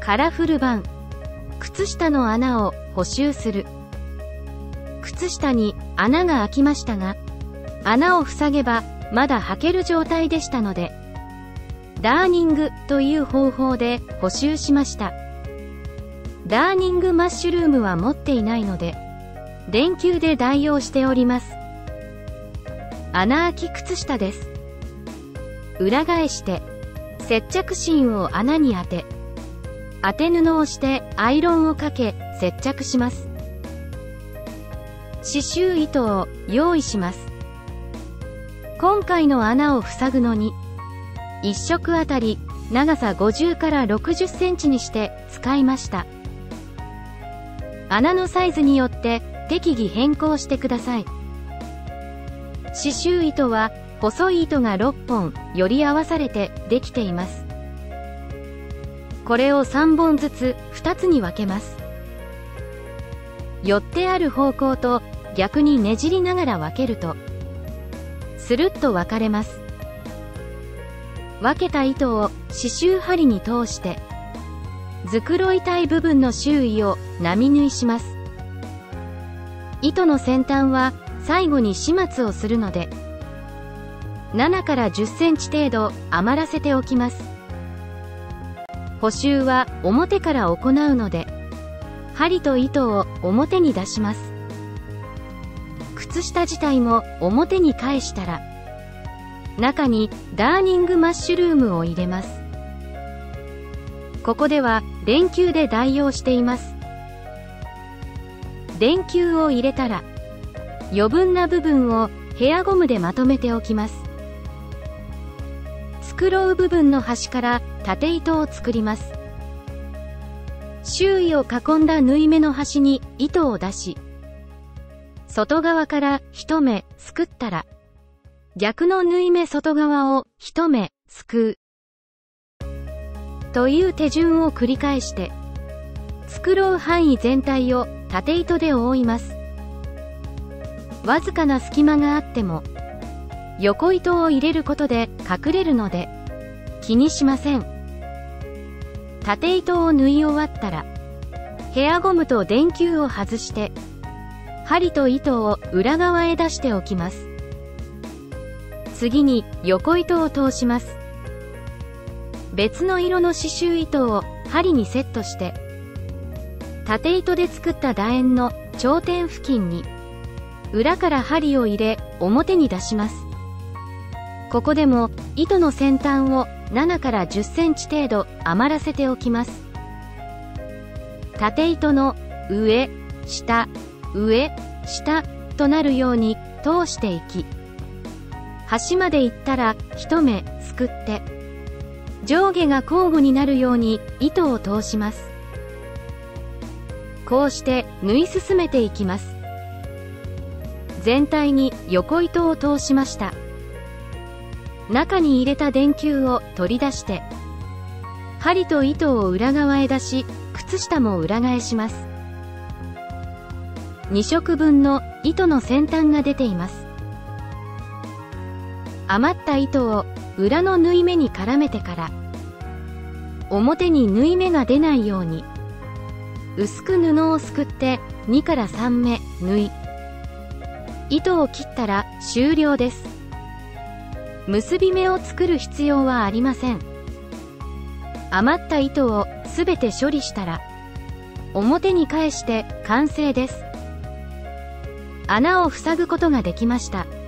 カラフル版。靴下の穴を補修する。靴下に穴が開きましたが、穴を塞げばまだ履ける状態でしたので、ダーニングという方法で補修しました。ダーニングマッシュルームは持っていないので、電球で代用しております。穴開き靴下です。裏返して、接着芯を穴に当て布をしてアイロンをかけ接着します。刺繍糸を用意します。今回の穴を塞ぐのに、1色あたり長さ50から60センチにして使いました。穴のサイズによって適宜変更してください。刺繍糸は細い糸が6本より合わされてできています。これを3本ずつ2つに分けます。寄ってある方向と逆にねじりながら分けると、スルッと分かれます。分けた糸を刺繍針に通して、繕いたい部分の周囲を並縫いします。糸の先端は最後に始末をするので、7から10センチ程度余らせておきます。補修は表から行うので、針と糸を表に出します。靴下自体も表に返したら、中にダーニングマッシュルームを入れます。ここでは電球で代用しています。電球を入れたら、余分な部分をヘアゴムでまとめておきます。繕う部分の端から縦糸を作ります。周囲を囲んだ縫い目の端に糸を出し、外側から一目すくったら、逆の縫い目外側を一目すくう。という手順を繰り返して、繕う範囲全体を縦糸で覆います。わずかな隙間があっても、横糸を入れることで隠れるので、気にしません。縦糸を縫い終わったら、ヘアゴムと電球を外して、針と糸を裏側へ出しておきます。次に横糸を通します。別の色の刺繍糸を針にセットして、縦糸で作った楕円の頂点付近に、裏から針を入れ表に出します。ここでも糸の先端を7から10センチ程度余らせておきます。縦糸の上、下、上、下となるように通していき、端まで行ったら一目すくって、上下が交互になるように糸を通します。こうして縫い進めていきます。全体に横糸を通しました。中に入れた電球を取り出して、針と糸を裏側へ出し、靴下も裏返します。2色分の糸の先端が出ています。余った糸を裏の縫い目に絡めてから、表に縫い目が出ないように、薄く布をすくって2から3目縫い、糸を切ったら終了です。結び目を作る必要はありません。余った糸をすべて処理したら、表に返して完成です。穴を塞ぐことができました。